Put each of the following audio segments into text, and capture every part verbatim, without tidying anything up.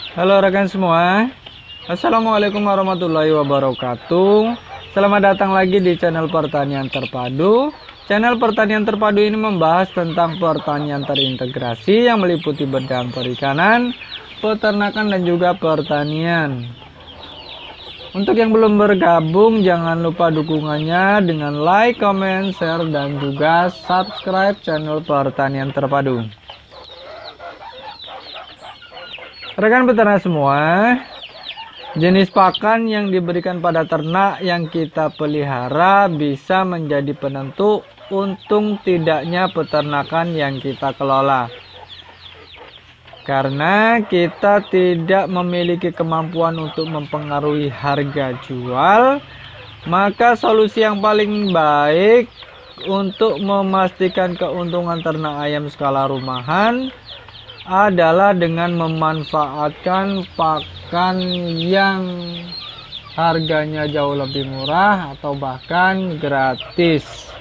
Halo rekan semua, Assalamualaikum warahmatullahi wabarakatuh. Selamat datang lagi di channel Pertanian Terpadu. Channel Pertanian Terpadu ini membahas tentang pertanian terintegrasi yang meliputi bidang perikanan, peternakan, dan juga pertanian. Untuk yang belum bergabung, jangan lupa dukungannya dengan like, comment, share, dan juga subscribe channel Pertanian Terpadu. Rekan peternak semua, jenis pakan yang diberikan pada ternak yang kita pelihara bisa menjadi penentu untung tidaknya peternakan yang kita kelola. Karena kita tidak memiliki kemampuan untuk mempengaruhi harga jual, maka solusi yang paling baik untuk memastikan keuntungan ternak ayam skala rumahan adalah dengan memanfaatkan pakan yang harganya jauh lebih murah atau bahkan gratis.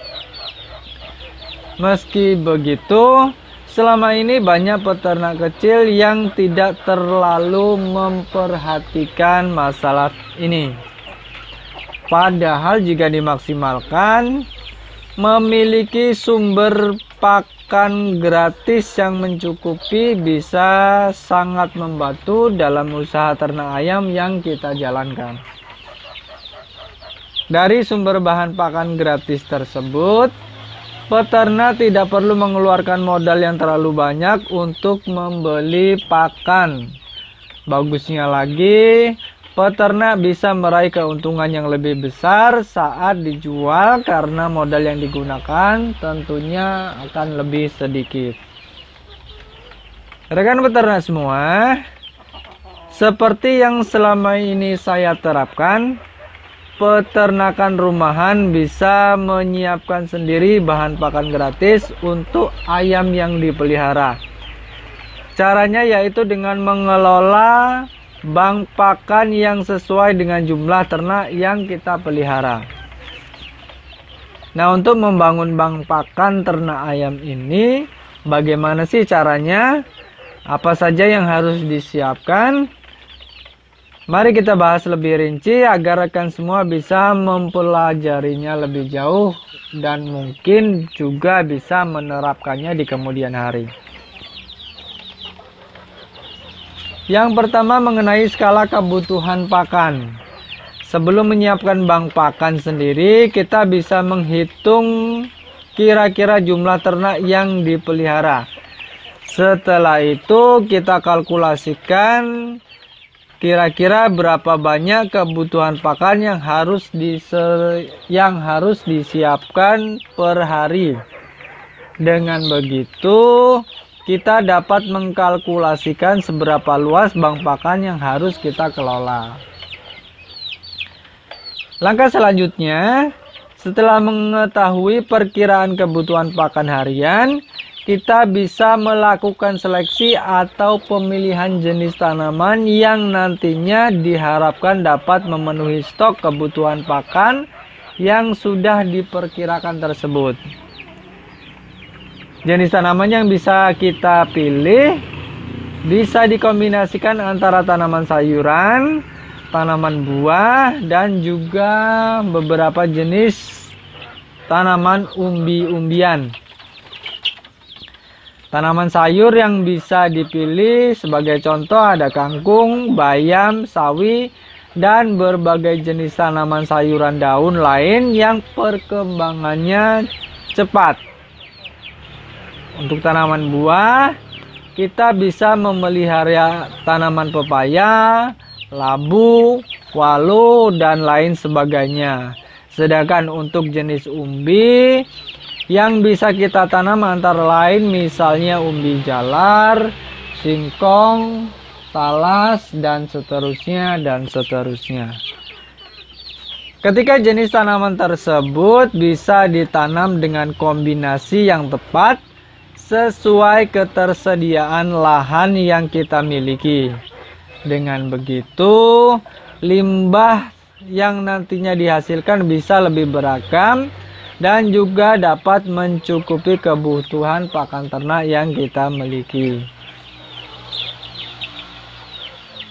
Meski begitu, selama ini banyak peternak kecil yang tidak terlalu memperhatikan masalah ini. Padahal jika dimaksimalkan, memiliki sumber pakan gratis yang mencukupi bisa sangat membantu dalam usaha ternak ayam yang kita jalankan. Dari sumber bahan pakan gratis tersebut, peternak tidak perlu mengeluarkan modal yang terlalu banyak untuk membeli pakan. Bagusnya lagi, peternak bisa meraih keuntungan yang lebih besar saat dijual karena modal yang digunakan tentunya akan lebih sedikit. Rekan peternak semua, seperti yang selama ini saya terapkan, peternakan rumahan bisa menyiapkan sendiri bahan pakan gratis untuk ayam yang dipelihara. Caranya yaitu dengan mengelola bank pakan yang sesuai dengan jumlah ternak yang kita pelihara. Nah, untuk membangun bank pakan ternak ayam ini, bagaimana sih caranya? Apa saja yang harus disiapkan? Mari kita bahas lebih rinci agar rekan semua bisa mempelajarinya lebih jauh dan mungkin juga bisa menerapkannya di kemudian hari. Yang pertama mengenai skala kebutuhan pakan. Sebelum menyiapkan bank pakan sendiri, kita bisa menghitung kira-kira jumlah ternak yang dipelihara. Setelah itu kita kalkulasikan kira-kira berapa banyak kebutuhan pakan yang harus dise yang harus disiapkan per hari. Dengan begitu, kita dapat mengkalkulasikan seberapa luas bank pakan yang harus kita kelola. Langkah selanjutnya, setelah mengetahui perkiraan kebutuhan pakan harian, kita bisa melakukan seleksi atau pemilihan jenis tanaman yang nantinya diharapkan dapat memenuhi stok kebutuhan pakan yang sudah diperkirakan tersebut. Jenis tanaman yang bisa kita pilih bisa dikombinasikan antara tanaman sayuran, tanaman buah, dan juga beberapa jenis tanaman umbi-umbian. Tanaman sayur yang bisa dipilih sebagai contoh ada kangkung, bayam, sawi, dan berbagai jenis tanaman sayuran daun lain yang perkembangannya cepat. Untuk tanaman buah, kita bisa memelihara tanaman pepaya, labu, walu, dan lain sebagainya. Sedangkan untuk jenis umbi yang bisa kita tanam antara lain misalnya umbi jalar, singkong, talas, dan seterusnya dan seterusnya. Ketika jenis tanaman tersebut bisa ditanam dengan kombinasi yang tepat sesuai ketersediaan lahan yang kita miliki. Dengan begitu, limbah yang nantinya dihasilkan bisa lebih beragam dan juga dapat mencukupi kebutuhan pakan ternak yang kita miliki.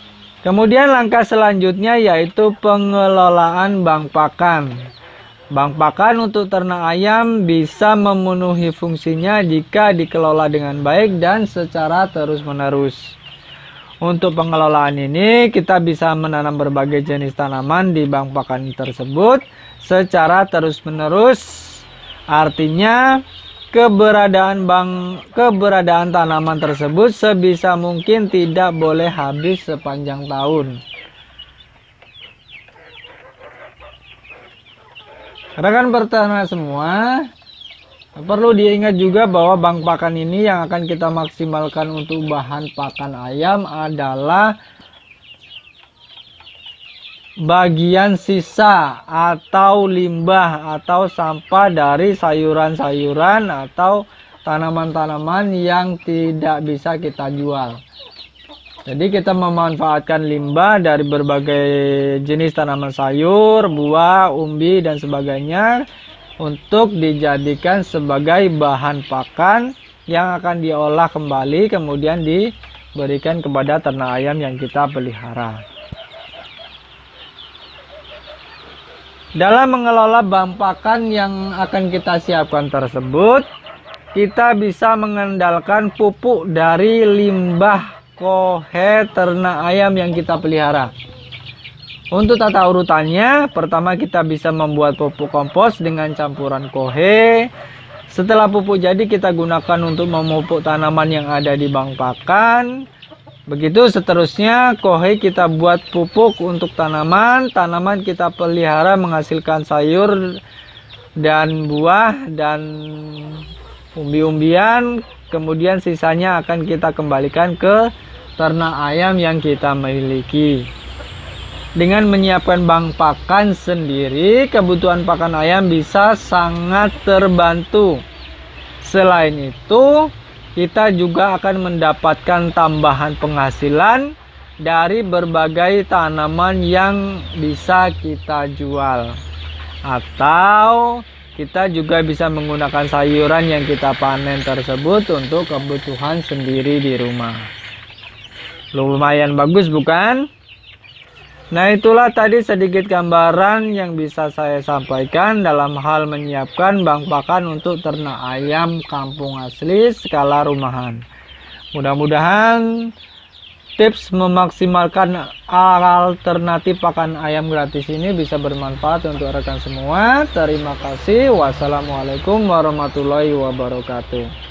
Kemudian langkah selanjutnya yaitu pengelolaan bank pakan. Bank pakan untuk ternak ayam bisa memenuhi fungsinya jika dikelola dengan baik dan secara terus-menerus. Untuk pengelolaan ini, kita bisa menanam berbagai jenis tanaman di bank pakan tersebut secara terus-menerus. Artinya, keberadaan bank keberadaan tanaman tersebut sebisa mungkin tidak boleh habis sepanjang tahun. Rekan peternak semua, perlu diingat juga bahwa bank pakan ini yang akan kita maksimalkan untuk bahan pakan ayam adalah bagian sisa atau limbah atau sampah dari sayuran-sayuran atau tanaman-tanaman yang tidak bisa kita jual. Jadi kita memanfaatkan limbah dari berbagai jenis tanaman sayur, buah, umbi, dan sebagainya untuk dijadikan sebagai bahan pakan yang akan diolah kembali kemudian diberikan kepada ternak ayam yang kita pelihara. Dalam mengelola bahan pakan yang akan kita siapkan tersebut, kita bisa mengandalkan pupuk dari limbah kohe ternak ayam yang kita pelihara. Untuk tata urutannya, pertama kita bisa membuat pupuk kompos dengan campuran kohe. Setelah pupuk jadi, kita gunakan untuk memupuk tanaman yang ada di bank pakan. Begitu seterusnya, kohe kita buat pupuk untuk tanaman. Tanaman kita pelihara menghasilkan sayur dan buah dan umbi-umbian. Kemudian sisanya akan kita kembalikan ke ternak ayam yang kita miliki. Dengan menyiapkan bank pakan sendiri, kebutuhan pakan ayam bisa sangat terbantu. Selain itu, kita juga akan mendapatkan tambahan penghasilan dari berbagai tanaman yang bisa kita jual. Atau kita juga bisa menggunakan sayuran yang kita panen tersebut untuk kebutuhan sendiri di rumah. Lumayan bagus bukan? Nah, itulah tadi sedikit gambaran yang bisa saya sampaikan dalam hal menyiapkan bank pakan untuk ternak ayam kampung asli skala rumahan. Mudah-mudahan tips memaksimalkan alternatif pakan ayam gratis ini bisa bermanfaat untuk rekan semua. Terima kasih. Wassalamualaikum warahmatullahi wabarakatuh.